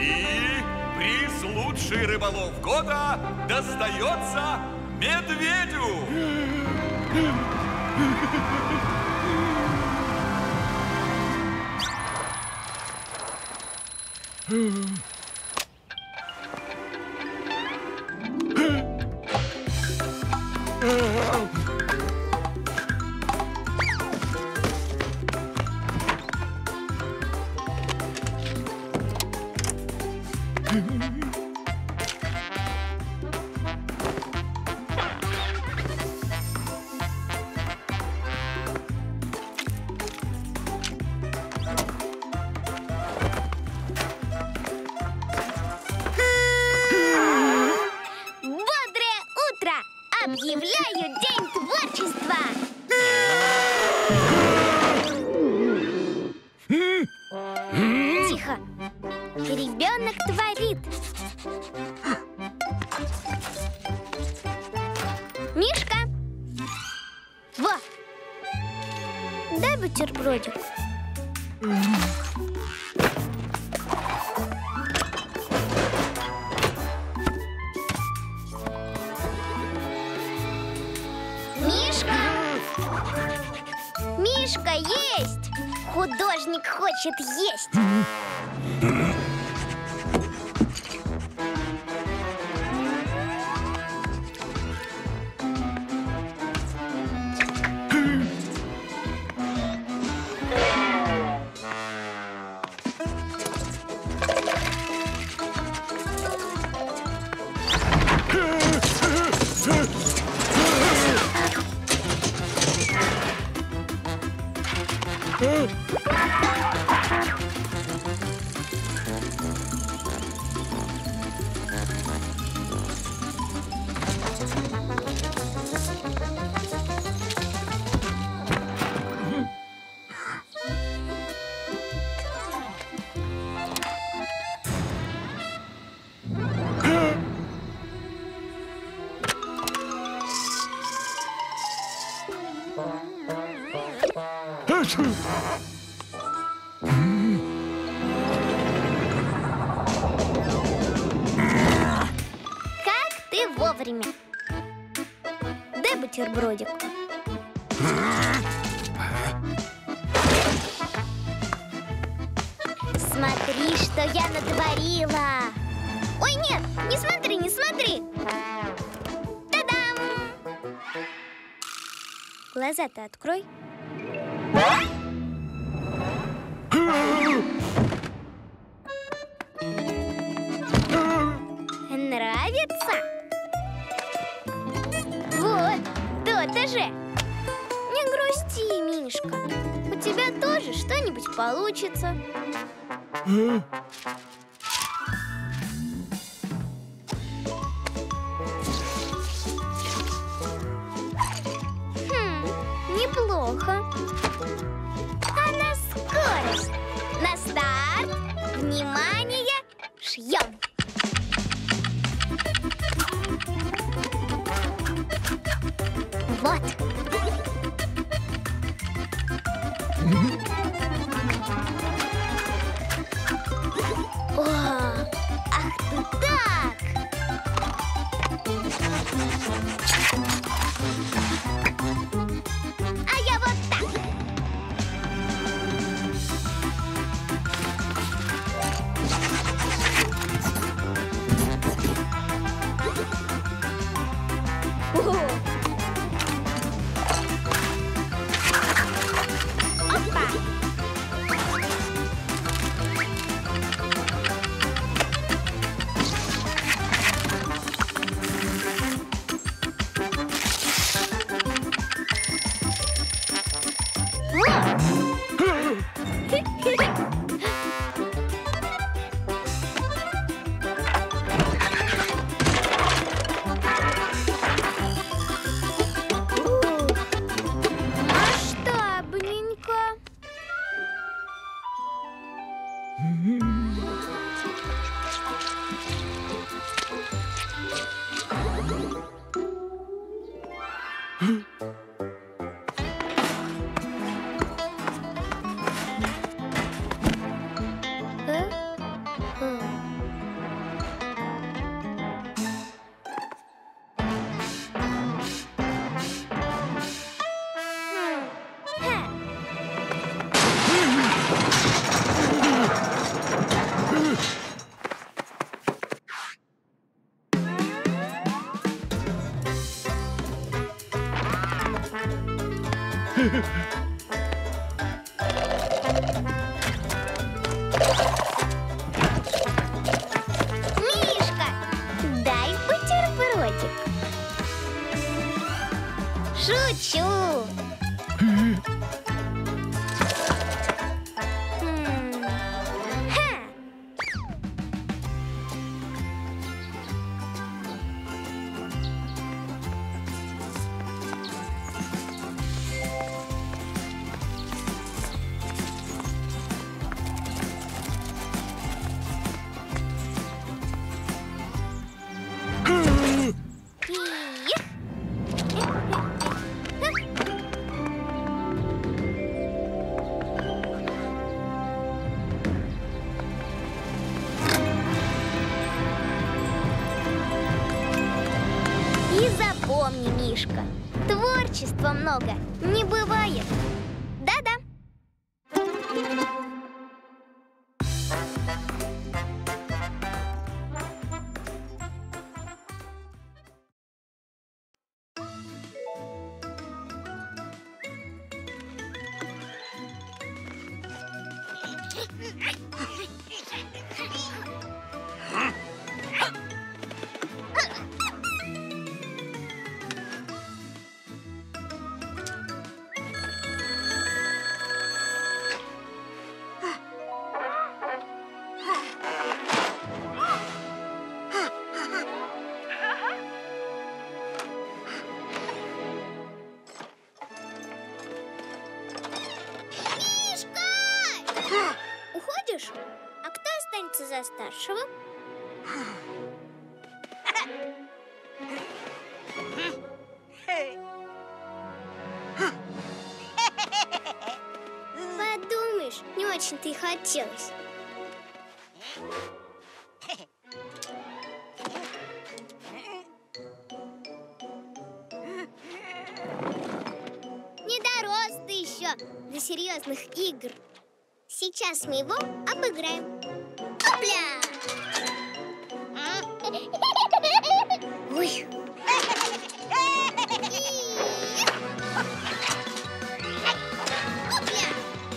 И приз «Лучший рыболов года» достается медведю. Объявляю День творчества! Тихо! Ребенок творит. Мишка! Во! Дай бутербродик. Мишка, есть! Художник хочет есть! Как ты вовремя. Дай бутербродик. Смотри, что я натворила. Ой, нет, не смотри, не смотри. Та-дам! Глаза-то открой. Нравится? Вот, то-то же. Не грусти, Мишка. У тебя тоже что-нибудь получится. Неплохо. А на скорость. На старт. Внимание, шьем. Вот. О, ах ты так! А я вот так. Мишка. Творчества много не бывает. Да-да. Уходишь? А кто останется за старшего? Подумаешь, не очень-то и хотелось. Не дорос ты еще до серьезных игр. Сейчас мы его обыграем. Опля! Ой. Опля!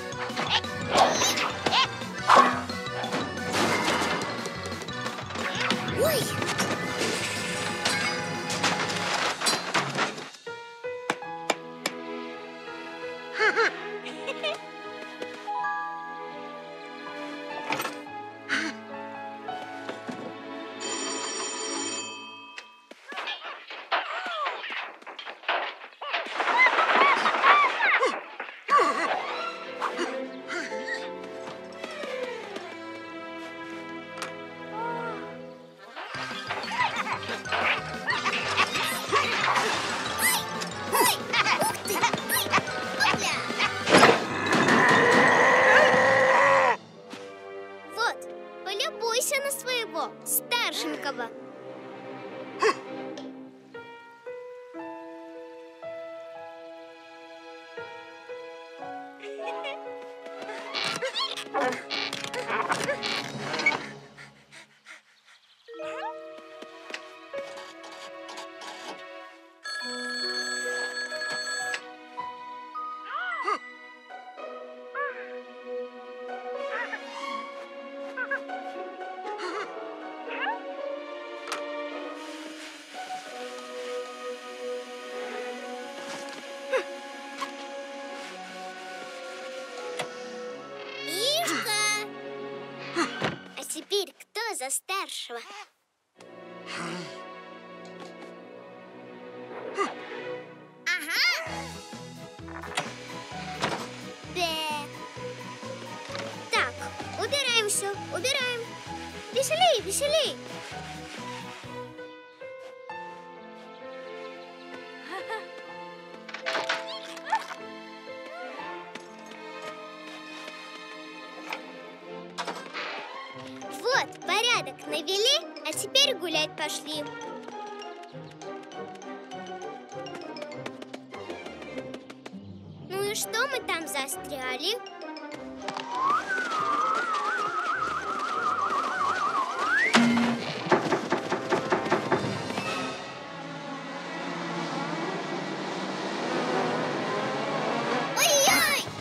Ой! Полюбуйся на своего старшенького. Теперь кто за старшего? Ага! Да. Так, убираем все, убираем. Веселей, веселей. Вот, порядок навели, а теперь гулять пошли. Ну и что мы там застряли? Ой-ой!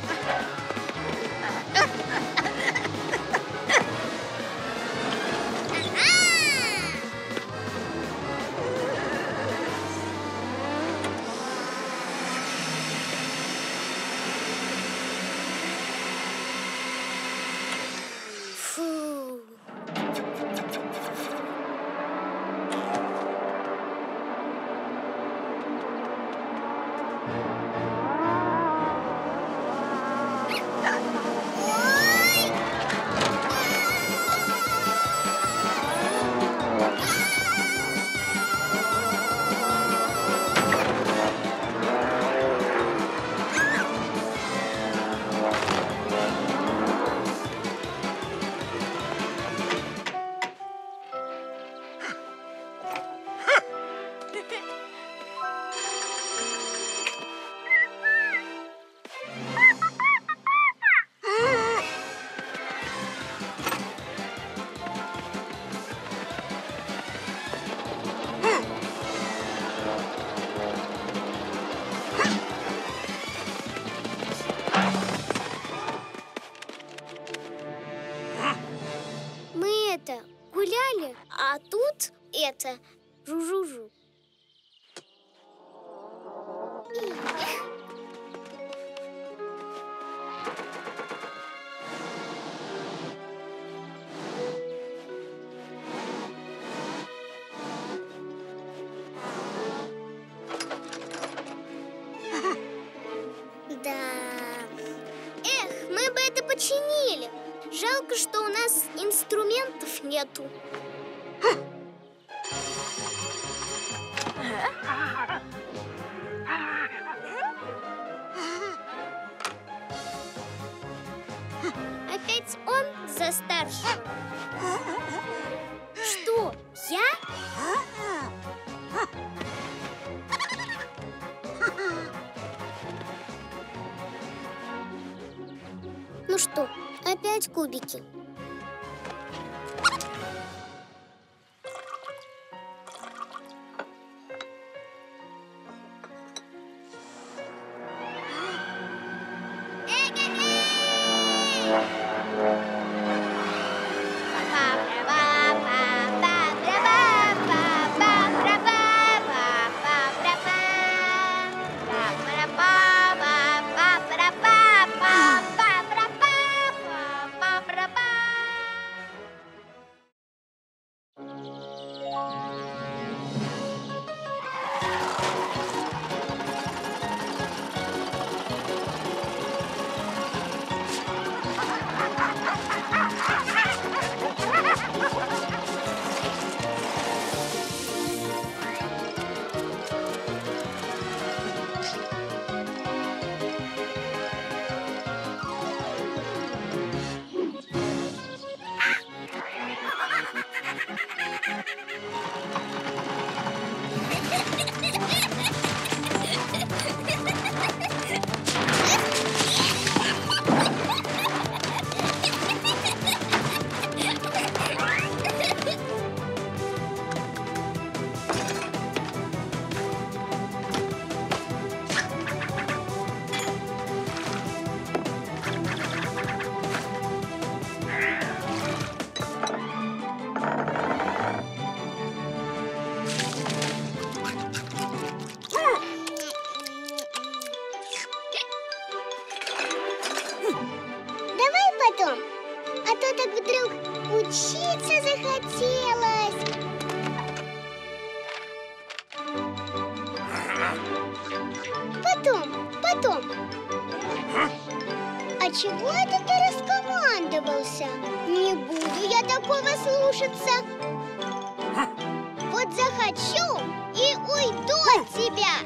А тут это жу-жу-жу. Да. Эх, мы бы это починили. Жалко, что у нас инструментов нету. Опять он за старшего. Что, я? Ну что, опять кубики? Потом, а то так вдруг учиться захотелось. Потом. А чего это ты раскомандовался? Не буду я такого слушаться. Вот захочу и уйду от тебя.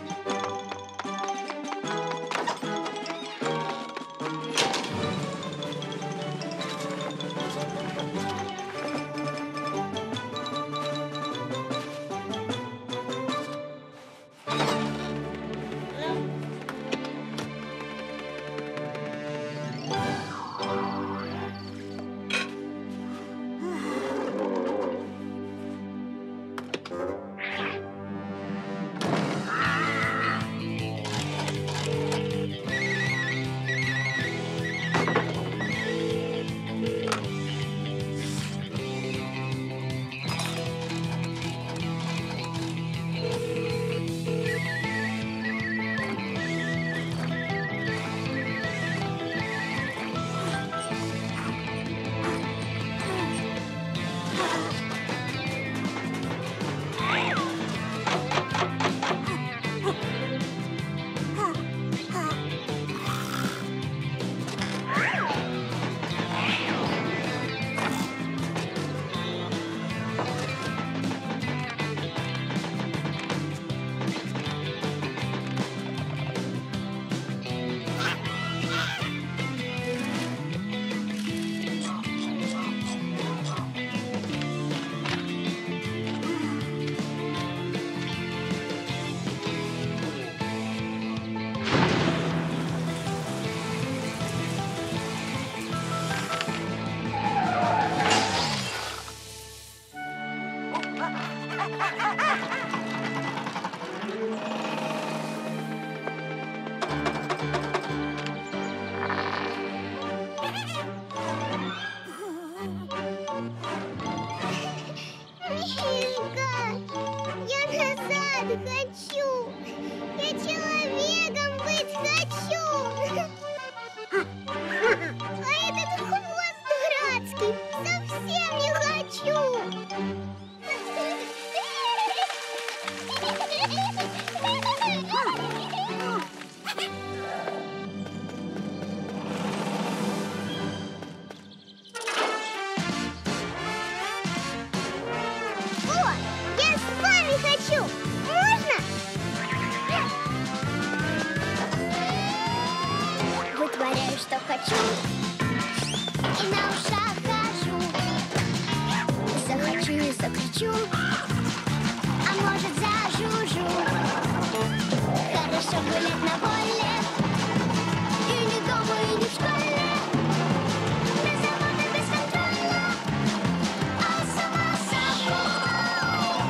и на ушах хожу. Захочу и закричу, а может зажужу. Хорошо гулять на воле, и не дома, и не в школе. Без заботы, без контроля, а сама собой.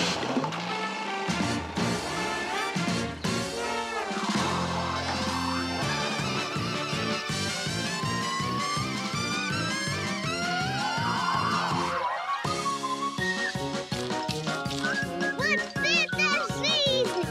Вот это жизнь!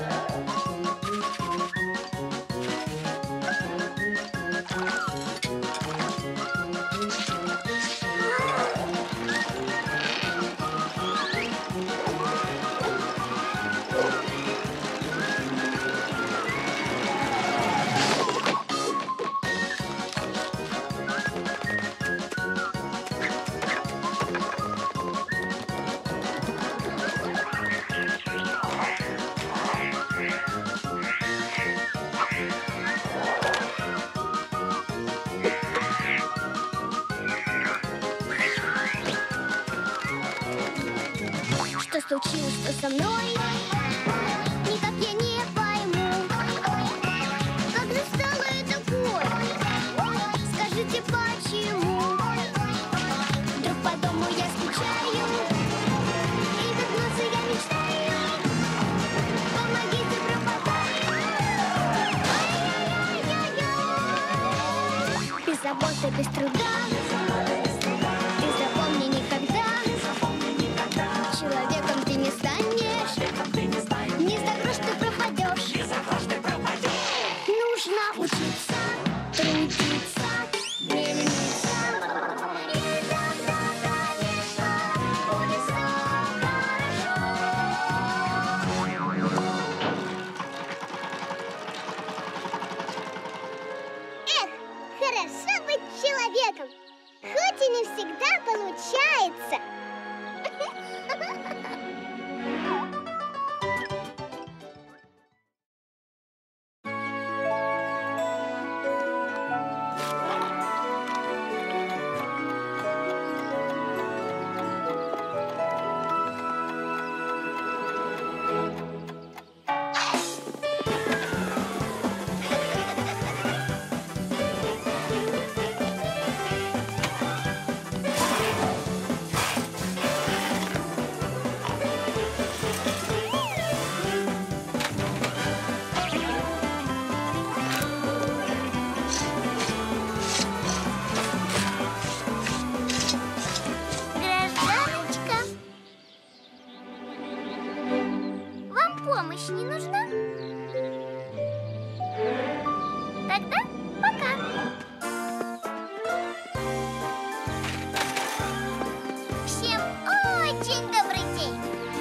Что случилось, что со мной? Никак я не пойму. Как же стало это такое? Скажите, почему? Вдруг по дому я скучаю, и вернуться я мечтаю. Помогите, пропадаю. Ай-яй-яй-яй-яй. Без заботы, без труда. Ты запомни никогда. Человеком ты не станешь, не за грош ты пропадешь. Нужно учиться, трудиться, не лениться. И тогда, конечно, будет все хорошо. Эх, хорошо быть человеком, хоть и не всегда получается. Гражданочка, вам помощь не нужна? Тогда пока. Всем очень добрый день.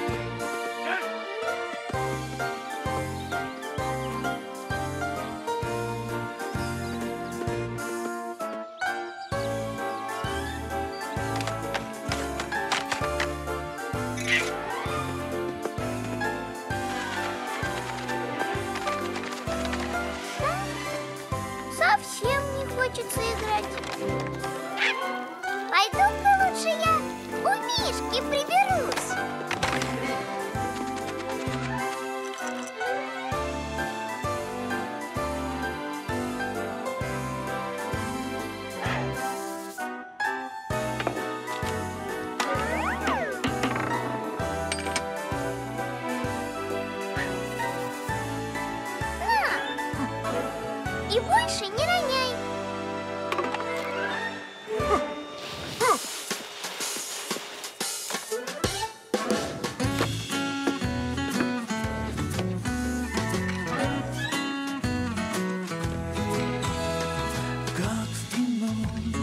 Совсем не хочется играть. Пойду-ка лучше я у Мишки приберусь. И больше не роняй. Как в кино,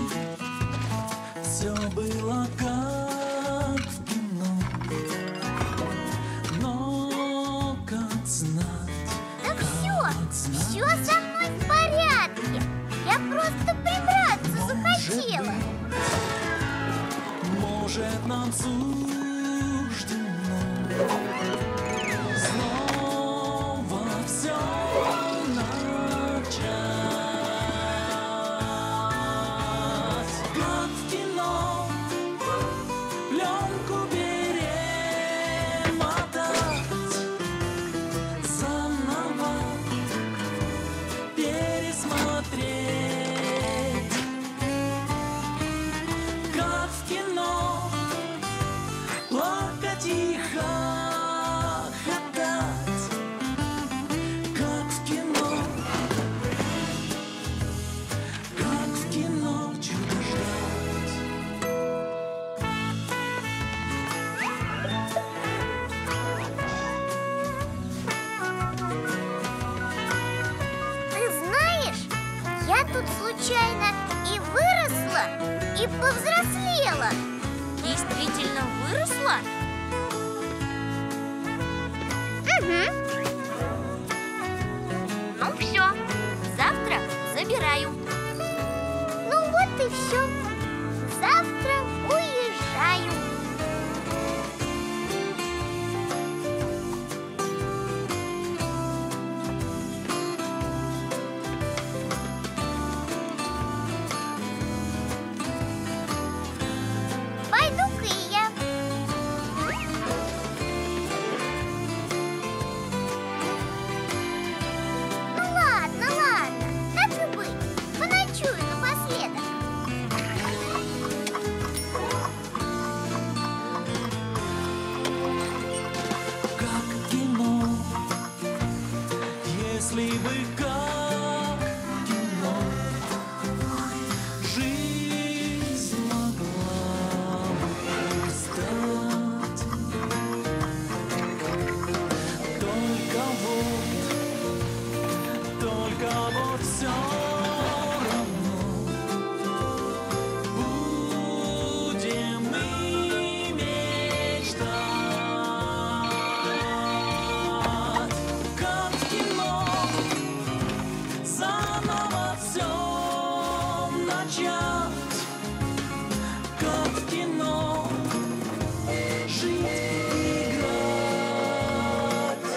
все было как в кино, но как знать, Да все со мной в порядке. Я просто прибраться захотела. может нам суждено снова все начать. Как повзрослела. Действительно выросла? Угу. Ну все, завтра забираю. Ну вот и все. Завтра уезжаю. Пойду-ка и я. Ну ладно, ладно, так и быть. Поночую напоследок. Как кино, если бы как кино, жизнь могла бы стать. Только вот все равно будем мы мечтать. Как в кино, заново все начать. Как в кино, жить и играть.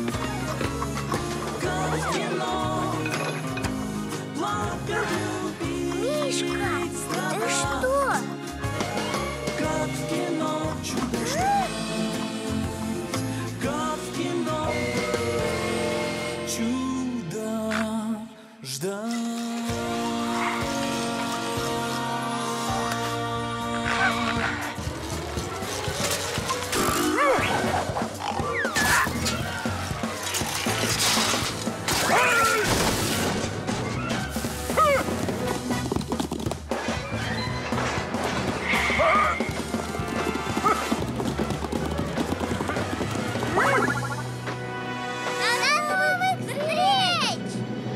Как в кино, плакать, любить, Мишка, ты страдать. что? Как в кино, чудо ждать. Как в кино, чудо ждать. До новых встреч!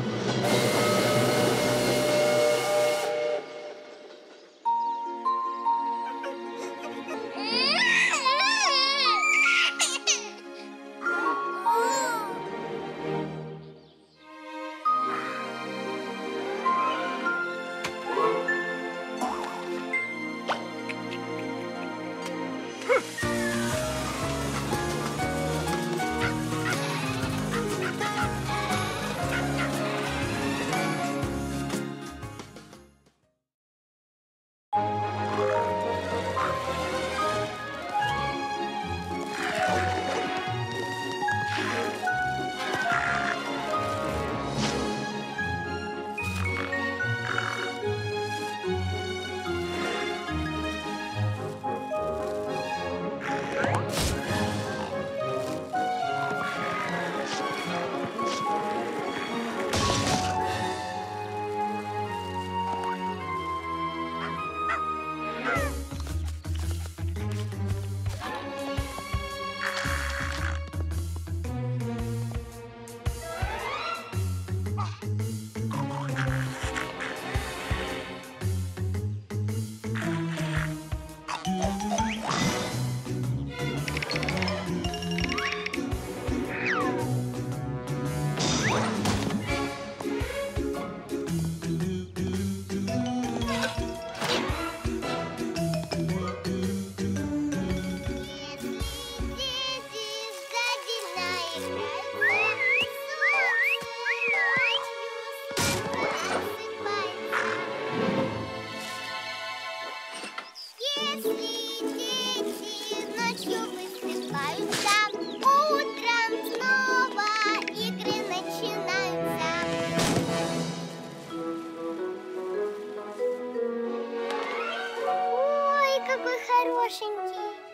хорошенький.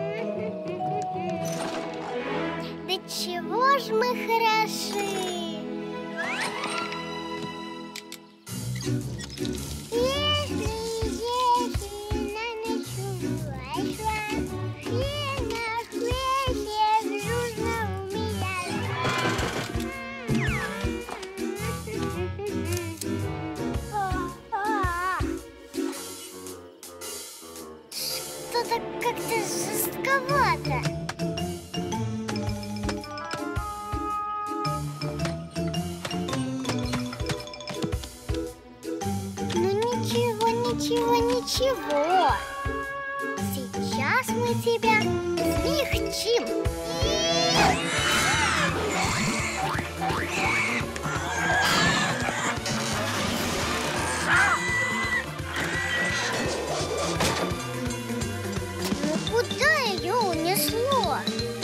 Да чего ж мы хороши! Если на ночь вошла, все на свете дружно Что-то как-то жестковато. Ничего. Сейчас мы тебя смягчим. Ну куда ее унесло?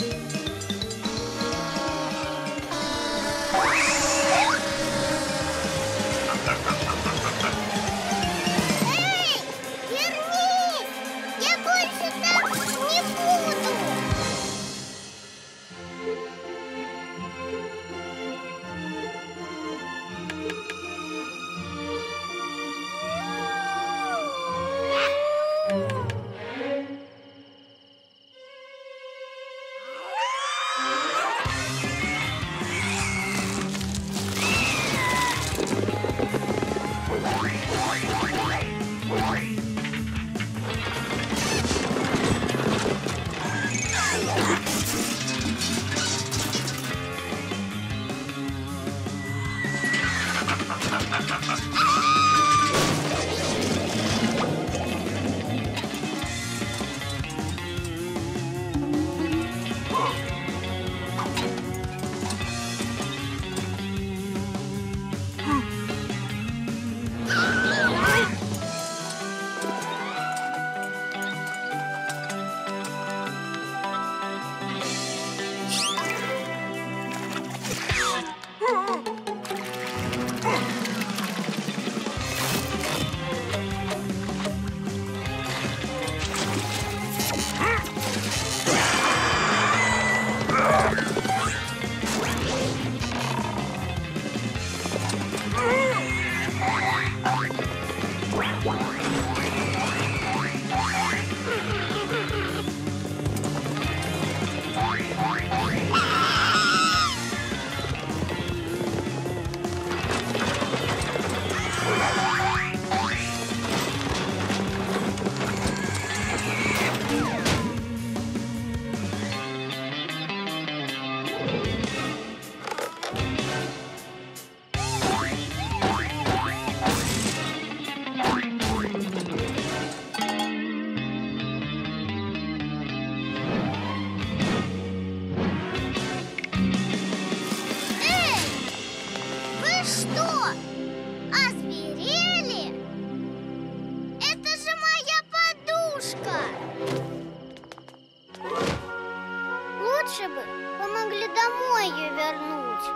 Лучше бы помогли домой ее вернуть.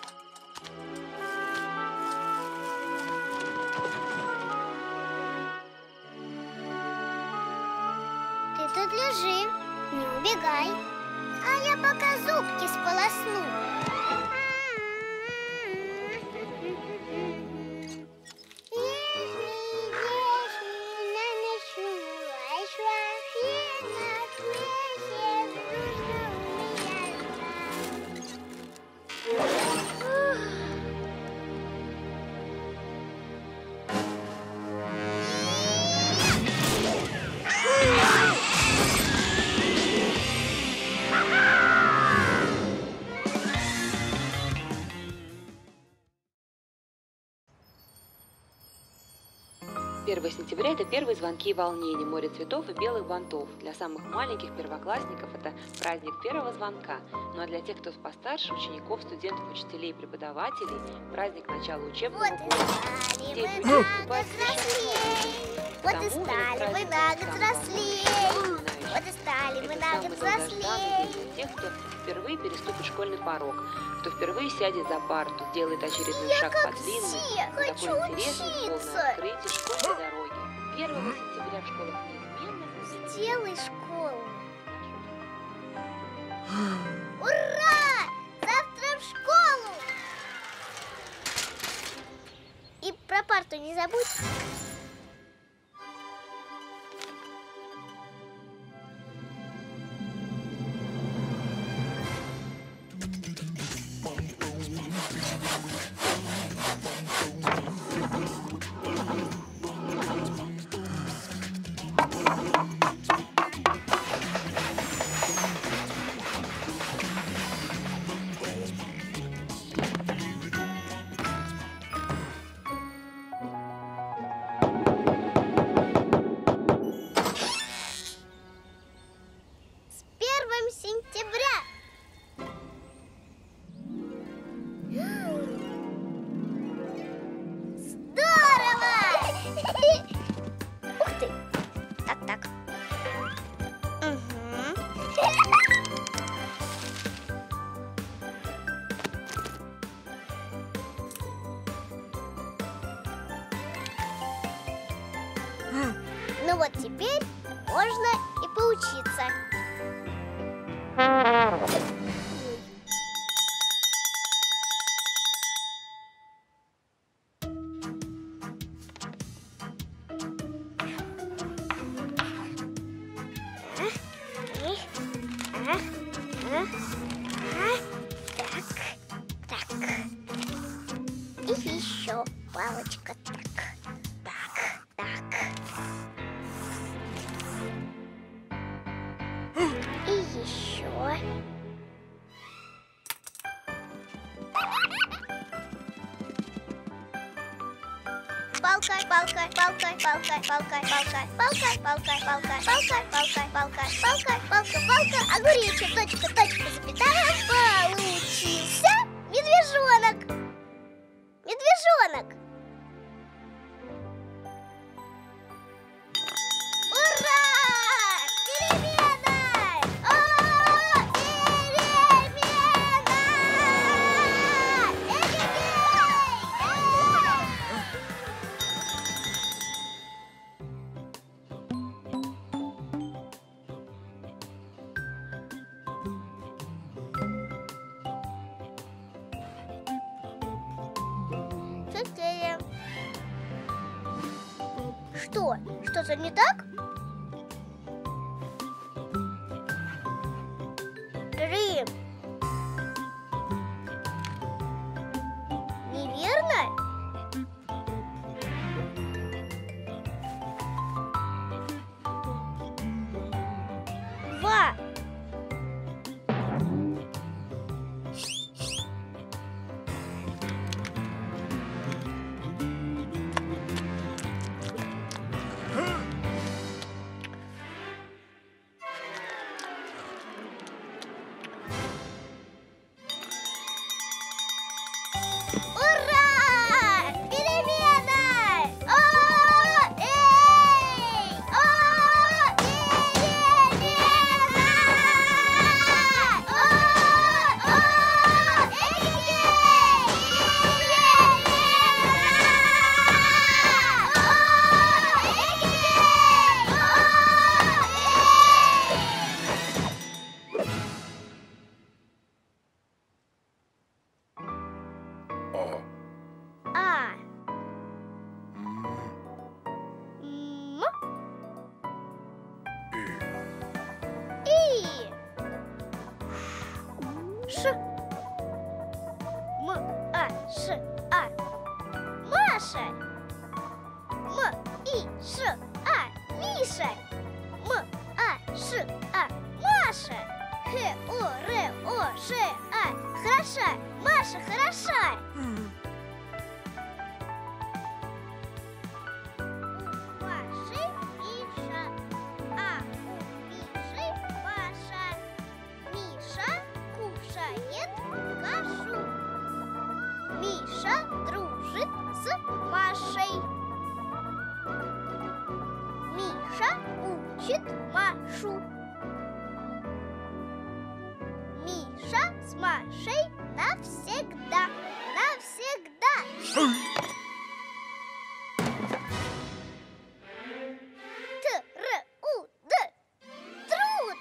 Ты тут лежи, не убегай. А я пока зубки сполосну. Сентября – это первые звонки и волнения, море цветов и белых бантов. Для самых маленьких первоклассников это праздник первого звонка. Ну а для тех, кто постарше, учеников, студентов, учителей и преподавателей – праздник начала учебного года. Вот и стали мы на год взрослей. Вот и стали мы на год взрослей. Тех, кто впервые переступит школьный порог, кто впервые сядет за парту, сделает очередной шаг по длинной, такой интересной, полной открытий школьной дороги. 1 сентября в школах неизменно. Сделай школу. Ура! Завтра в школу! И про парту что не забудь. Сентября. Здорово! Ух ты! Так. Ну вот теперь можно и поучиться. Так. И еще палочка. Так. И еще. Палка. Огуречек, точка, запятая. Получился медвежонок. Ура! Перемена! Что? Что-то не так? Рим. Неверно? Ва. Маша. Миша. Маша. Хороша. Маша хороша. У Маши Миша, а у Миши Маша. Миша кушает кашу. Миша дружит с Машей. Миша учит Машу. Миша с Машей навсегда. Труд. Труд.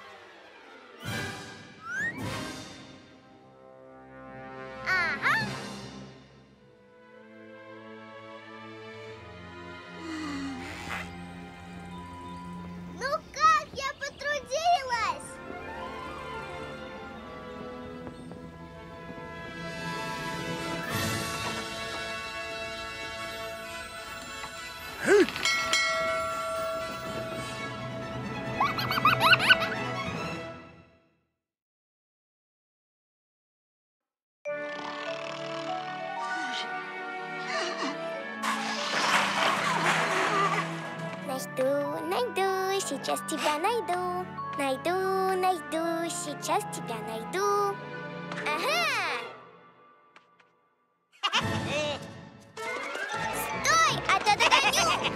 Ага. найду, сейчас тебя найду. Найду, сейчас тебя найду. Ага! Стой, а то догоню!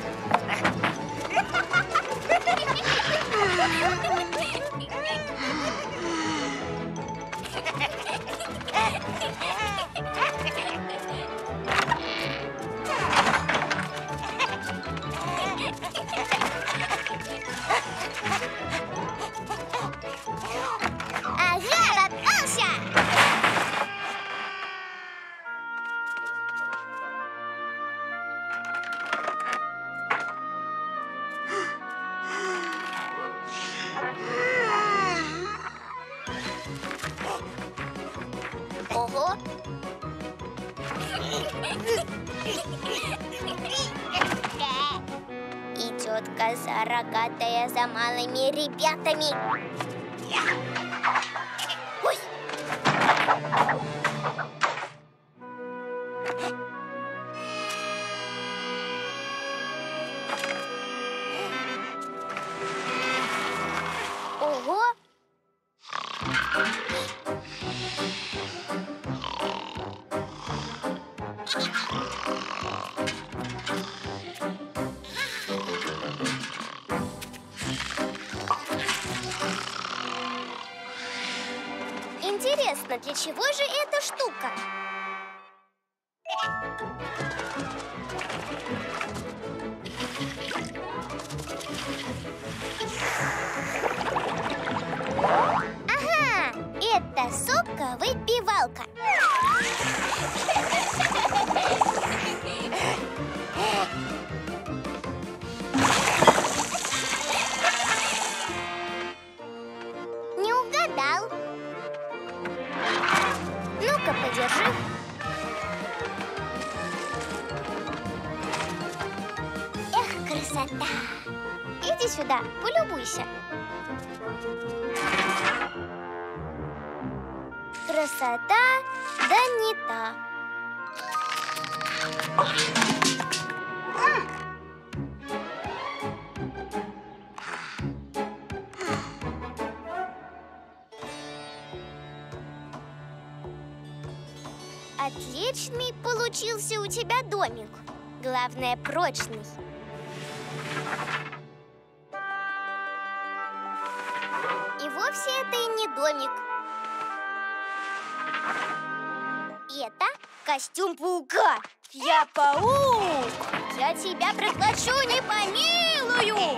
Ага, попался! Ого! И тетка рогатая за малыми ребятами. Ой! Ого! Интересно, для чего же эта штука? Ага, это соковыпивалка. Не угадал. Ну-ка, подержи. Эх, красота! Иди сюда, полюбуйся. Красота, да не та. Отличный получился у тебя домик. Главное, прочный. И вовсе это и не домик. Это костюм паука. Я паук. Я тебя проглочу, не помилую.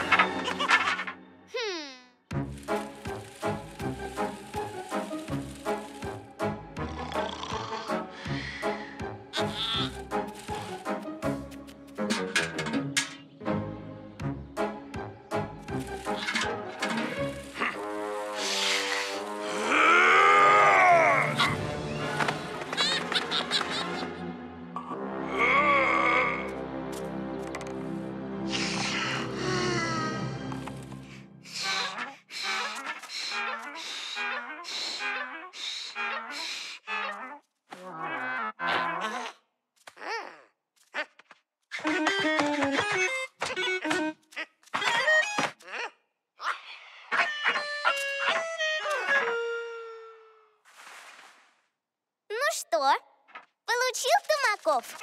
Ну что, получил Тумаков?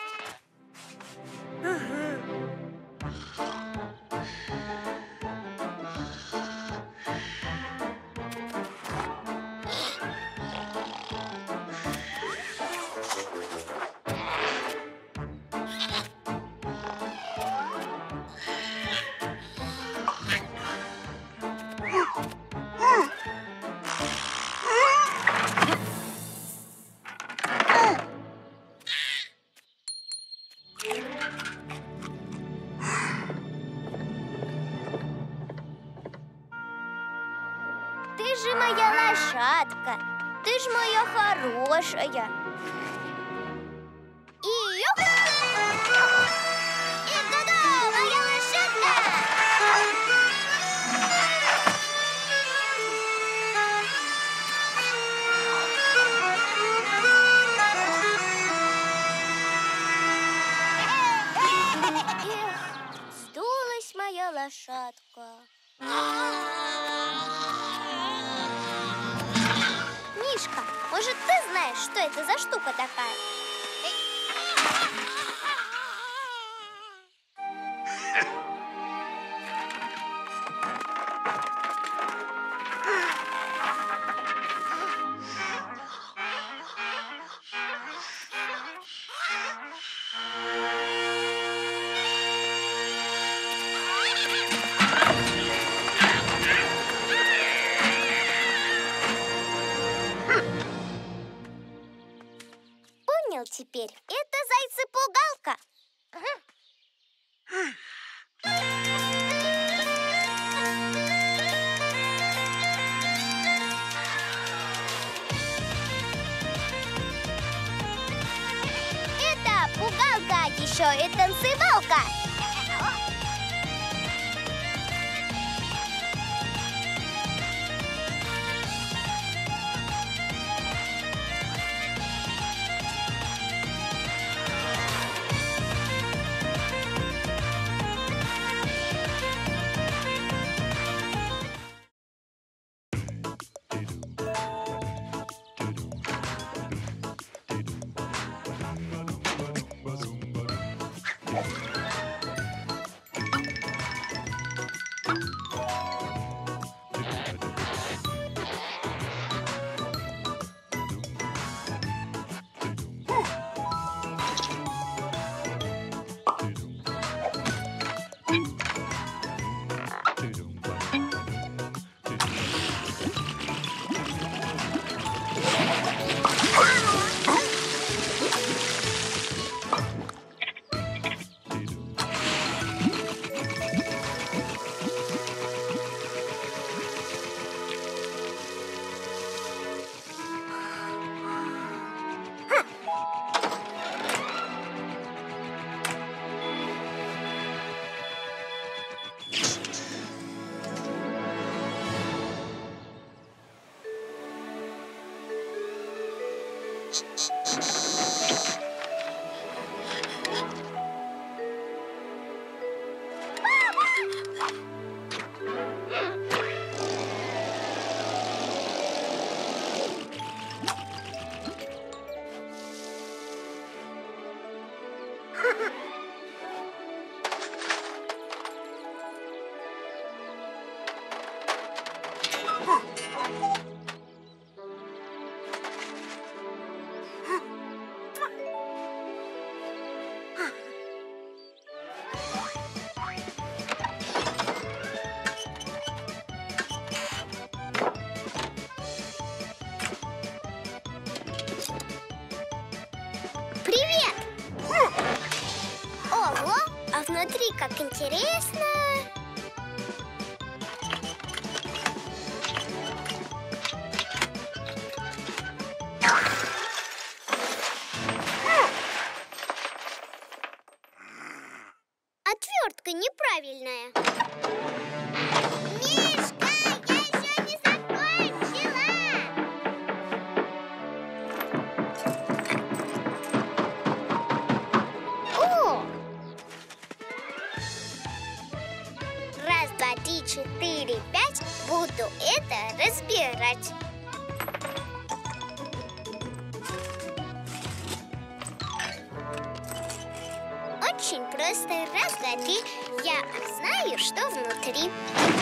Ты же моя лошадка, ты ж моя хорошая. И да-да, моя лошадка! Эх, сдулась моя Может, ты знаешь, что это за штука такая? Понял теперь. Это зайцы-пугалка. Это пугалка, еще и танцевалка. Привет! Ого, а внутри как интересно! Отвертка неправильная. Мишка, я еще не закончила! О! Раз, два, три, четыре, пять. Буду это разбирать. Очень просто. Раз, два, три. Я знаю, что внутри.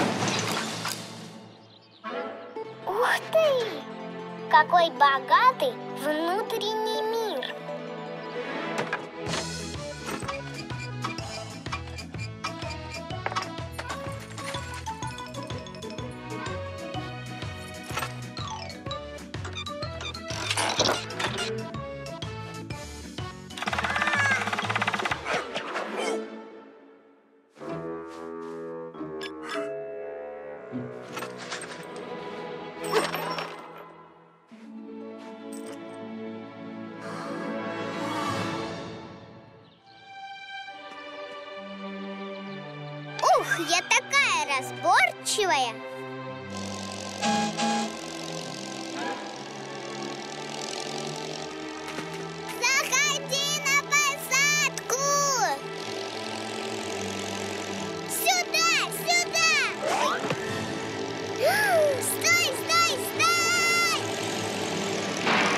Ух ты! Какой богатый внутренний мир! Ух, я такая разборчивая! Заходи на посадку! Сюда, сюда! Ой. Стой, стой, стой!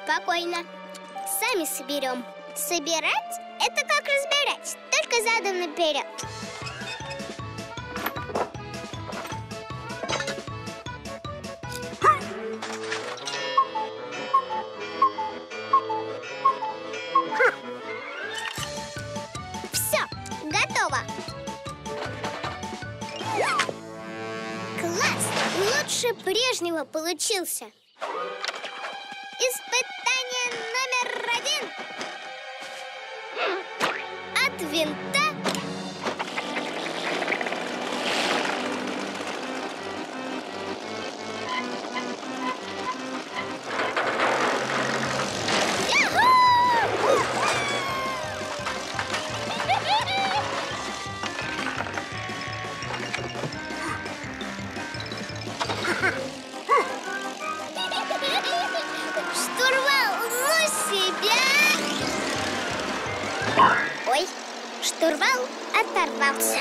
спокойно. Сами соберем. Собирать – это как разбирать, только задом наперед. Все, готово. Класс! Лучше прежнего получился. Испытание номер 1. От винта штурвал оторвался.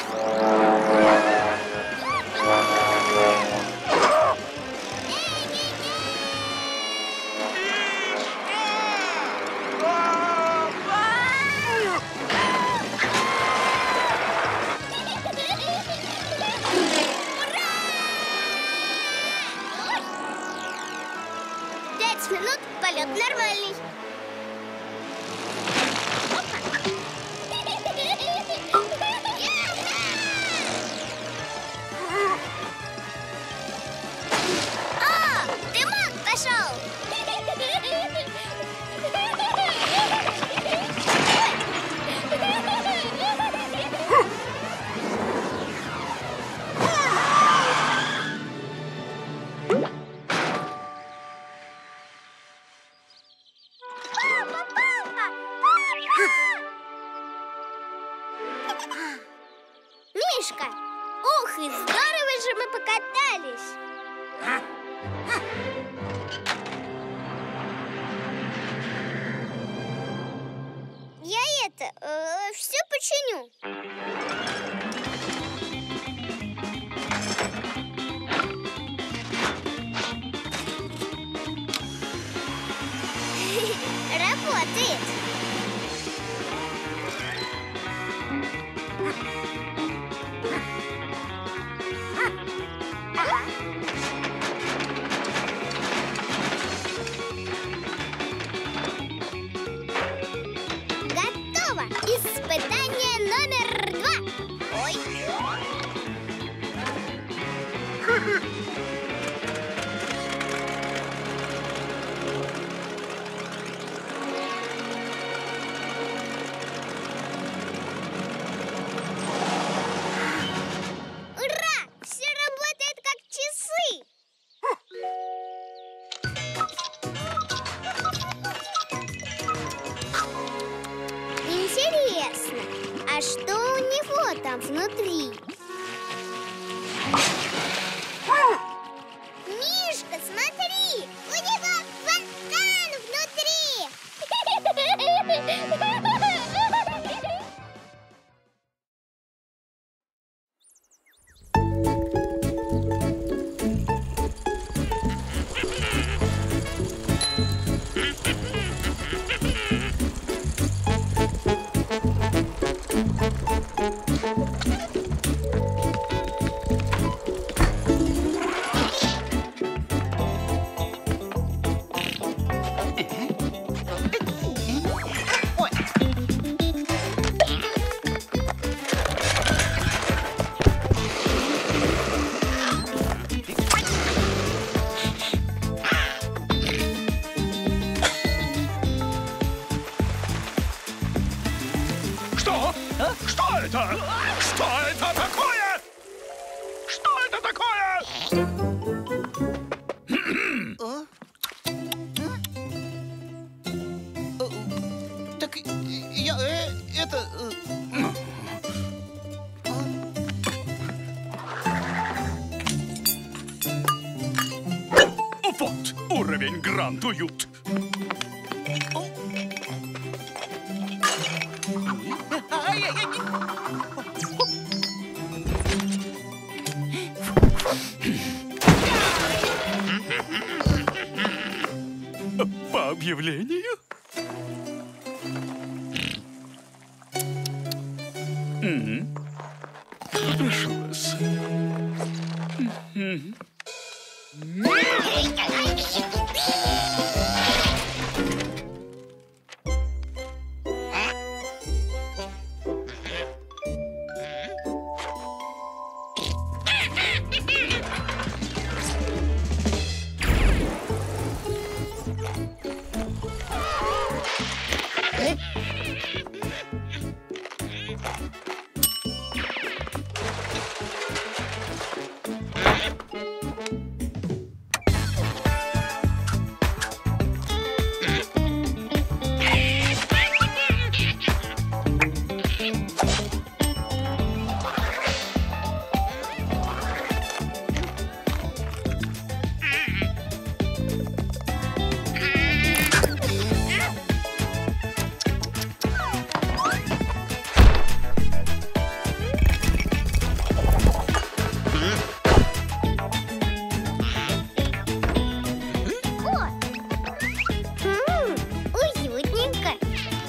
Пять минут, полет нормальный. Мишка, ух, и здорово же мы покатались. Я все починю. Работает. Готово! Испытание номер 2. Ой. Ура! Все работает как часы. Интересно, а что у него там внутри? Мишка, смотри! У него фонтан внутри! Что? Что это? Что это такое? Что это такое? Так я это... Вот уровень Гранд Уют. объявлению? Прошу вас. Уютненько.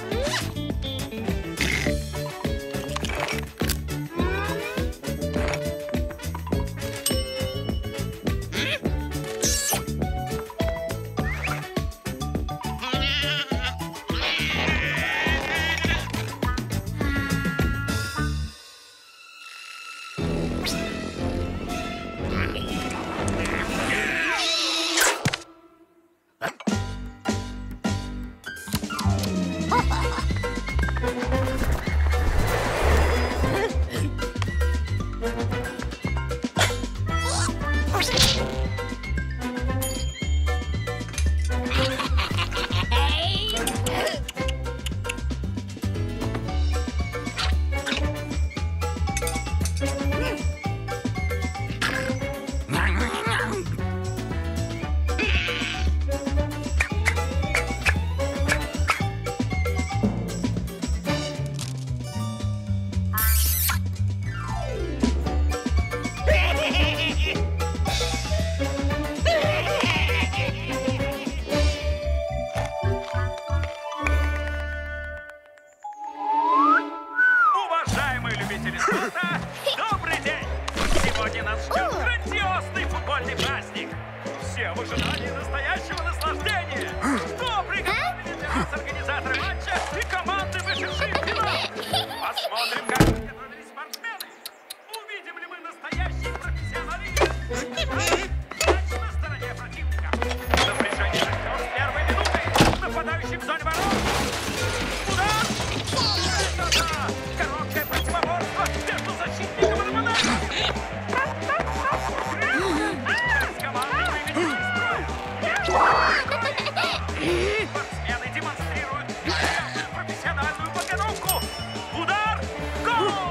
Уважаемые любители спорта, добрый день! Сегодня нас ждет грандиозный футбольный праздник. Все в ожидании настоящего наслаждения. Что приготовили для нас организаторы матча и команды, вышедшие в финал? Посмотрим, как подготовились спортсмены. Увидим ли мы настоящий профессионализм? Мяч на стороне противника. Напряжение растет с первой минуты. Нападающий в зоне ворот. Удар! Короткое противоборство между защитником и нападающим. Команды выведены из строя. Спортсмены демонстрируют невероятную профессиональную подготовку. Удар! Гол!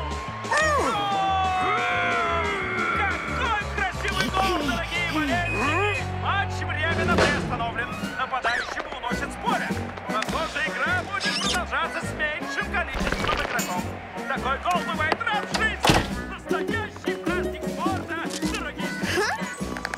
Какой красивый гол, дорогие болельщики! Матч временно приостановлен. Нападающему уносят с поля. Возможно, игра будет продолжаться с меньшим количеством игроков. Такой гол бывает раз в жизни. Настоящий праздник спорта, дорогие зрители.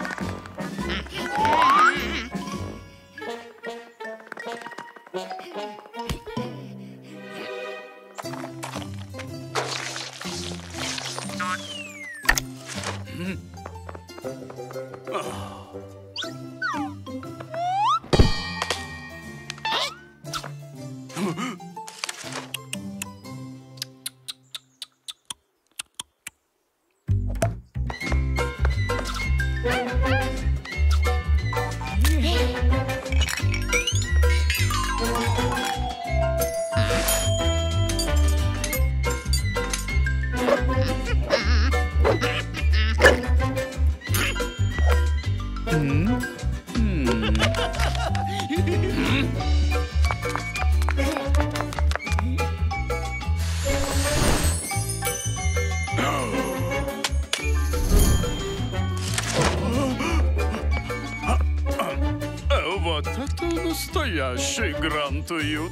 Вот это настоящий гранд-уют.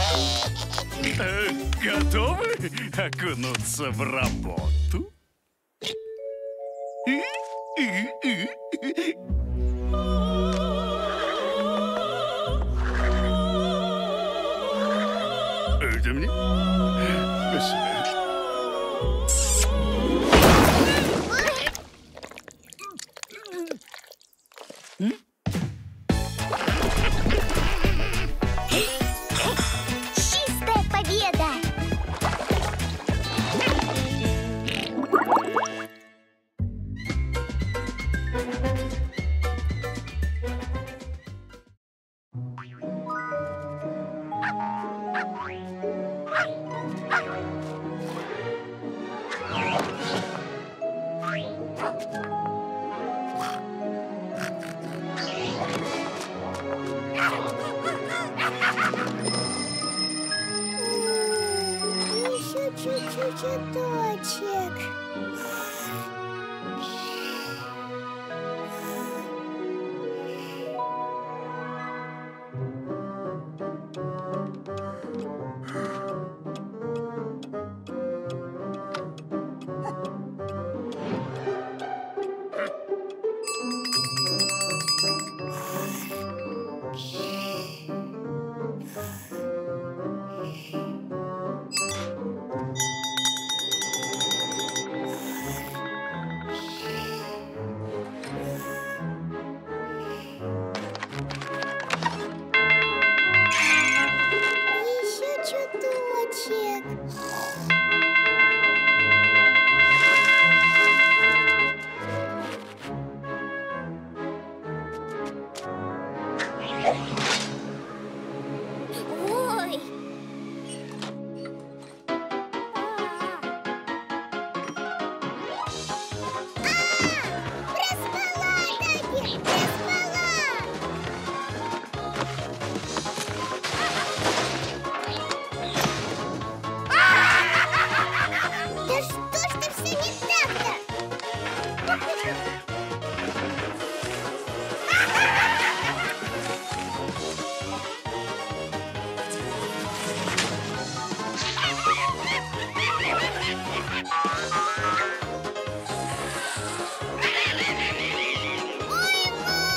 Готовы окунуться в работу? Позвольте мне. Спасибо. Чистая победа! Еще чуть-чуть цветочек. Еще чуточек. Ой. Проспала, Таки, проспала. Да что ж ты все не так-то? Ой,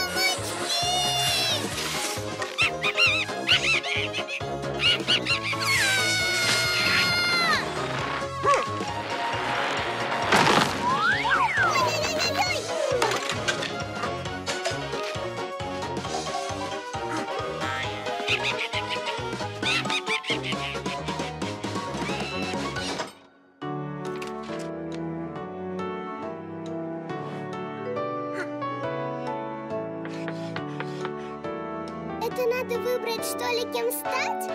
это надо выбрать, что ли, кем стать?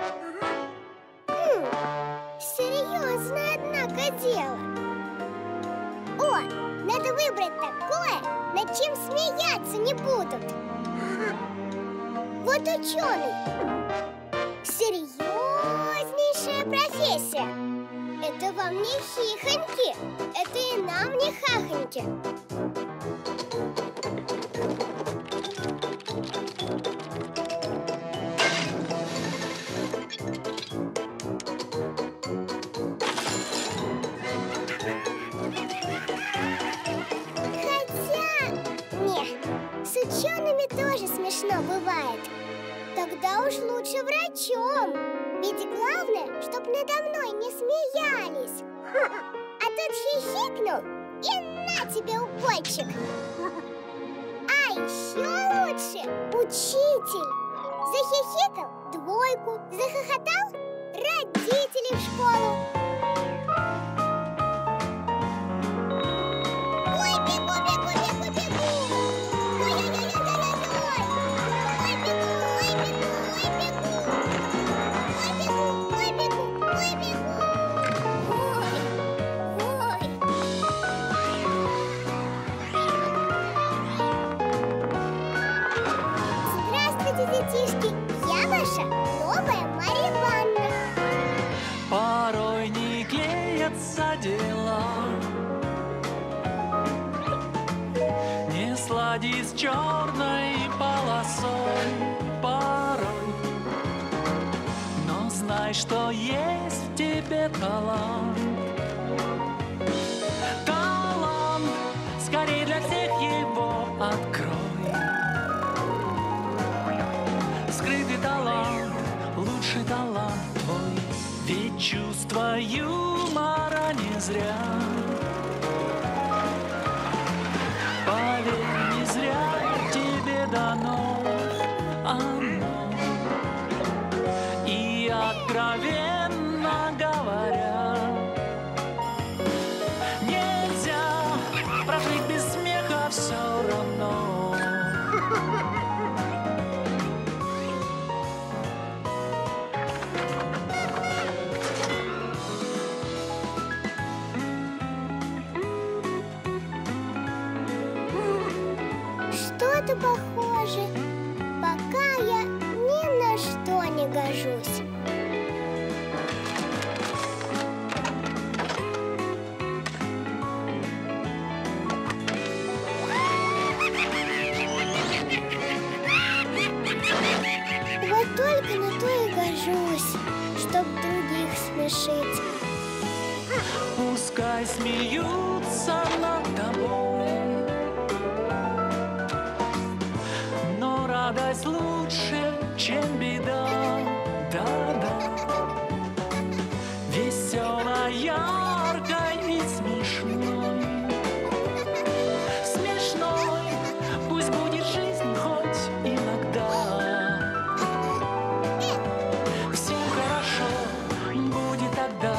Серьезно, однако, дело. О, надо выбрать такое, над чем смеяться не будут. Вот ученый. Серьезнейшая профессия. Это вам не хихоньки, это и нам не хахоньки. С учеными тоже смешно бывает. Тогда уж лучше врачом. Ведь главное, чтоб надо мной не смеялись. А тут хихикнул, и на тебе укольчик. А еще лучше учитель. Захихикал — двойку, захохотал — родителей в школу. Ой, бегу, бегу, бегу, бегу. Ой-ой-ой-ой-ой-ой. Ой, бегу, ой, бегу, ой, бегу. Ой, бегу, ой, бегу, ой, бегу. Ой, ой. Здравствуйте, детишки. Я ваша новая Марья Ивановна. Порой не клеятся дела, не слади с черной полосой порой. Но знай, что есть в тебе талант. Талант, скорее для всех его открой. Скрытый талант, лучший талант твой. чувство юмора не зря. Поверь, не зря тебе дано оно. И откровенно говоря, нельзя прожить без смеха все равно. Что-то похоже. Пока я ни на что не гожусь. Вот только на то и гожусь, чтоб других смешить. Пускай смеются над тобой, но радость лучше, чем беда. Да-да. Веселая, яркой и смешной. Смешной, пусть будет жизнь хоть иногда. Все хорошо будет тогда.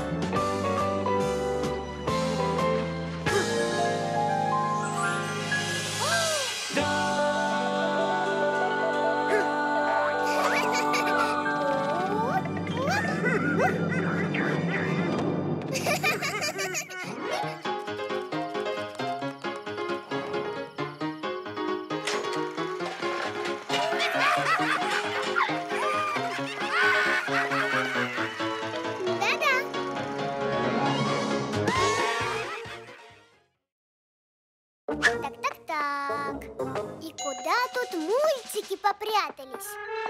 Так. И куда тут мультики попрятались?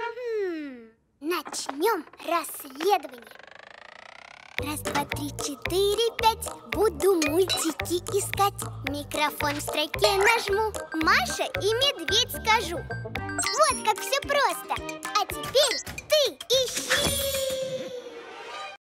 Начнем расследование. 1, 2, 3, 4, 5. Буду мультики искать. Микрофон в строке нажму. Маша и медведь скажу. Вот как все просто. А теперь ты ищи.